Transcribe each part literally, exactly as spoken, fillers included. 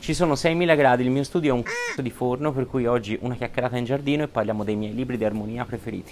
Ci sono seimila gradi, il mio studio è un c***o di forno, per cui oggi una chiacchierata in giardino e parliamo dei miei libri di armonia preferiti.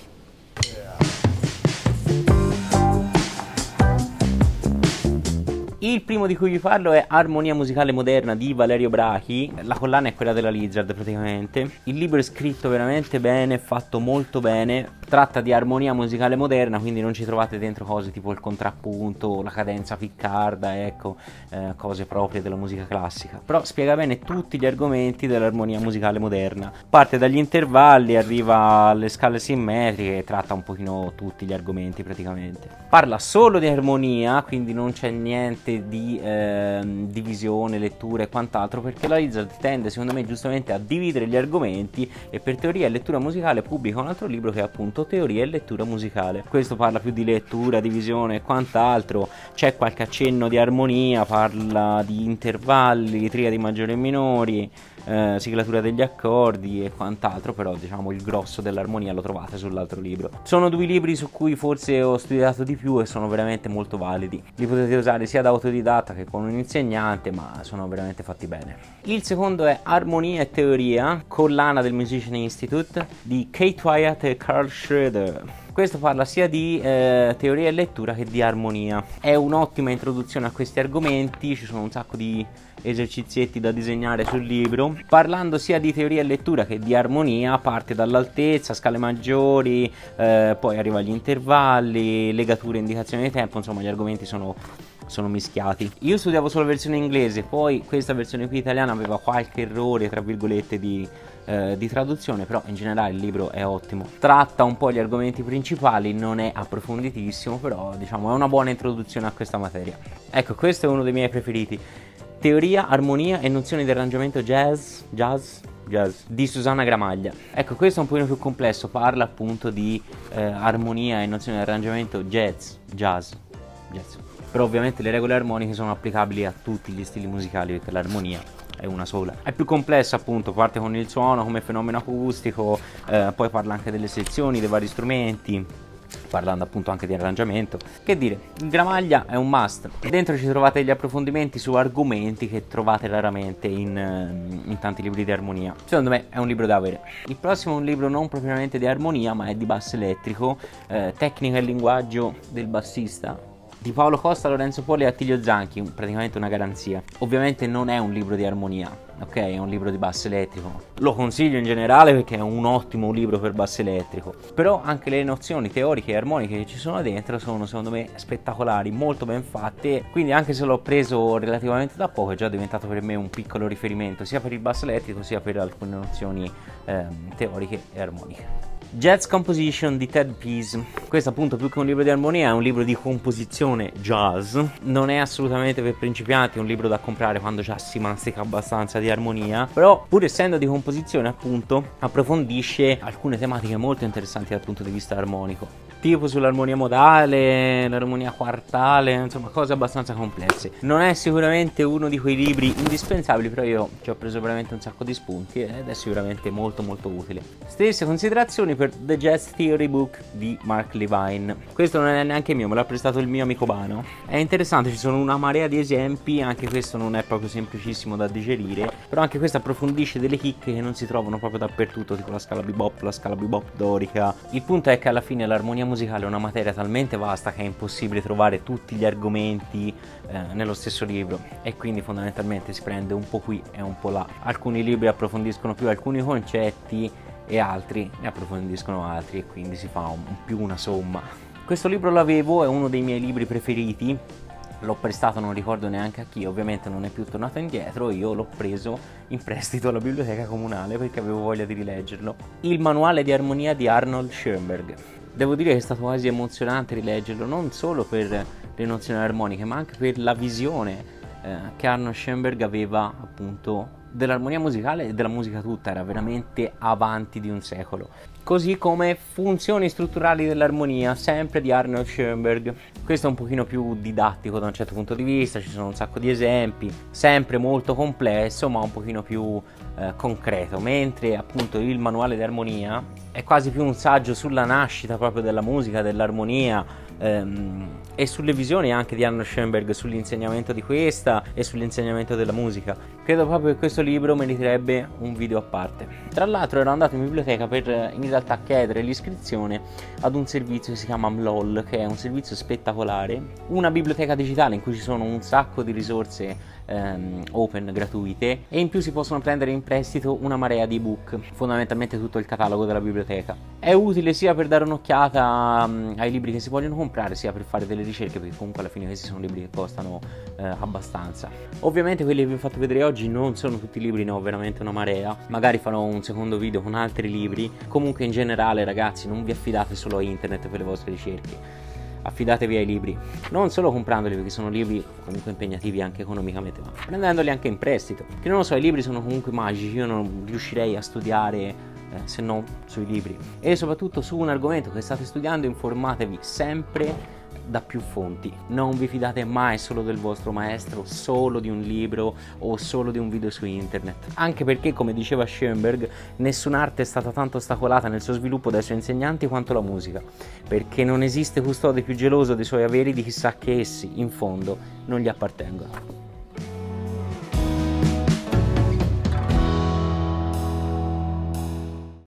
Il primo di cui vi parlo è Armonia musicale moderna di Valerio Brachi. La collana è quella della Lizard praticamente. Il libro è scritto veramente bene, fatto molto bene. Tratta di armonia musicale moderna, quindi non ci trovate dentro cose tipo il contrappunto, la cadenza piccarda, ecco, eh, cose proprie della musica classica. Però spiega bene tutti gli argomenti dell'armonia musicale moderna. Parte dagli intervalli, arriva alle scale simmetriche, tratta un pochino tutti gli argomenti praticamente. Parla solo di armonia, quindi non c'è niente di eh, divisione, lettura e quant'altro, perché la Lizard tende secondo me giustamente a dividere gli argomenti e per teoria e lettura musicale pubblica un altro libro che è appunto Teoria e lettura musicale. Questo parla più di lettura, divisione e quant'altro, c'è qualche accenno di armonia, parla di intervalli, triadi maggiori e minori, eh, siglatura degli accordi e quant'altro, però diciamo il grosso dell'armonia lo trovate sull'altro libro. Sono due libri su cui forse ho studiato di più e sono veramente molto validi, li potete usare sia da autodidatta che con un insegnante, ma sono veramente fatti bene. Il secondo è Armonia e Teoria, collana del Musician Institute di Kate Wyatt e Carl Schroeder. Questo parla sia di eh, teoria e lettura che di armonia. È un'ottima introduzione a questi argomenti, ci sono un sacco di esercizietti da disegnare sul libro. Parlando sia di teoria e lettura che di armonia, parte dall'altezza, scale maggiori, eh, poi arriva agli intervalli, legature, indicazioni di tempo, insomma gli argomenti sono... sono mischiati. Io studiavo solo la versione inglese, poi questa versione qui italiana aveva qualche errore tra virgolette di, eh, di traduzione, però in generale il libro è ottimo. Tratta un po' gli argomenti principali, non è approfonditissimo, però diciamo è una buona introduzione a questa materia. Ecco, questo è uno dei miei preferiti. Teoria, armonia e nozioni di arrangiamento jazz, jazz, jazz di Susanna Gramaglia. Ecco, questo è un pochino più complesso, parla appunto di eh, armonia e nozioni di arrangiamento jazz, jazz, jazz. Però ovviamente le regole armoniche sono applicabili a tutti gli stili musicali, perché l'armonia è una sola. È più complessa appunto, parte con il suono come fenomeno acustico, eh, poi parla anche delle sezioni, dei vari strumenti, parlando appunto anche di arrangiamento. Che dire, Gramaglia è un must. Dentro ci trovate gli approfondimenti su argomenti che trovate raramente in, in tanti libri di armonia. Secondo me è un libro da avere. Il prossimo è un libro non propriamente di armonia, ma è di basso elettrico, eh, tecnica e linguaggio del bassista, di Paolo Costa, Lorenzo Poli e Attilio Zanchi, praticamente una garanzia. Ovviamente non è un libro di armonia, ok? È un libro di basso elettrico. Lo consiglio in generale perché è un ottimo libro per basso elettrico. Però anche le nozioni teoriche e armoniche che ci sono dentro sono secondo me spettacolari, molto ben fatte. Quindi anche se l'ho preso relativamente da poco è già diventato per me un piccolo riferimento, sia per il basso elettrico sia per alcune nozioni ehm, teoriche e armoniche. Jazz Composition di Ted Pease. Questo appunto più che un libro di armonia è un libro di composizione jazz. Non è assolutamente per principianti, è un libro da comprare quando già si mastica abbastanza di armonia, però pur essendo di composizione appunto approfondisce alcune tematiche molto interessanti dal punto di vista armonico, tipo sull'armonia modale, l'armonia quartale, insomma cose abbastanza complesse. Non è sicuramente uno di quei libri indispensabili, però io ci ho preso veramente un sacco di spunti ed è sicuramente molto molto utile. Stesse considerazioni per The Jazz Theory Book di Mark Levine. Questo non è neanche mio, me l'ha prestato il mio amico Bano. È interessante, ci sono una marea di esempi, anche questo non è proprio semplicissimo da digerire, però anche questo approfondisce delle chicche che non si trovano proprio dappertutto, tipo la scala bebop, la scala bebop dorica. Il punto è che alla fine l'armonia musicale è una materia talmente vasta che è impossibile trovare tutti gli argomenti eh, nello stesso libro, e quindi fondamentalmente si prende un po' qui e un po' là. Alcuni libri approfondiscono più alcuni concetti e altri ne approfondiscono altri, e quindi si fa un, più una somma. Questo libro l'avevo, è uno dei miei libri preferiti, l'ho prestato, non ricordo neanche a chi, ovviamente non è più tornato indietro, io l'ho preso in prestito alla biblioteca comunale perché avevo voglia di rileggerlo. Il manuale di armonia di Arnold Schoenberg. Devo dire che è stato quasi emozionante rileggerlo, non solo per le nozioni armoniche ma anche per la visione eh, che Arnold Schoenberg aveva appunto dell'armonia musicale e della musica tutta. Era veramente avanti di un secolo. Così come Funzioni strutturali dell'armonia, sempre di Arnold Schoenberg. Questo è un pochino più didattico da un certo punto di vista, ci sono un sacco di esempi, sempre molto complesso ma un pochino più eh, concreto, mentre appunto il manuale di armonia è quasi più un saggio sulla nascita proprio della musica, dell'armonia, ehm, e sulle visioni anche di Arnold Schoenberg, sull'insegnamento di questa e sull'insegnamento della musica. Credo proprio che questo libro meriterebbe un video a parte. Tra l'altro ero andato in biblioteca per in realtà chiedere l'iscrizione ad un servizio che si chiama Mlol, che è un servizio spettacolare, una biblioteca digitale in cui ci sono un sacco di risorse ehm, open, gratuite, e in più si possono prendere in prestito una marea di ebook, fondamentalmente tutto il catalogo della biblioteca. È utile sia per dare un'occhiata um, ai libri che si vogliono comprare, sia per fare delle ricerche, perché comunque alla fine questi sono libri che costano eh, abbastanza. Ovviamente quelli che vi ho fatto vedere oggi non sono tutti libri, ne ho veramente una marea, magari farò un secondo video con altri libri. Comunque in generale ragazzi, non vi affidate solo a internet per le vostre ricerche, affidatevi ai libri, non solo comprandoli, perché sono libri comunque impegnativi anche economicamente, ma prendendoli anche in prestito, che non lo so, i libri sono comunque magici, io non riuscirei a studiare eh, se non sui libri. E soprattutto su un argomento che state studiando, informatevi sempre da più fonti, non vi fidate mai solo del vostro maestro, solo di un libro o solo di un video su internet, anche perché, come diceva Schoenberg, nessun'arte è stata tanto ostacolata nel suo sviluppo dai suoi insegnanti quanto la musica, perché non esiste custode più geloso dei suoi averi di chissà che essi, in fondo, non gli appartengono.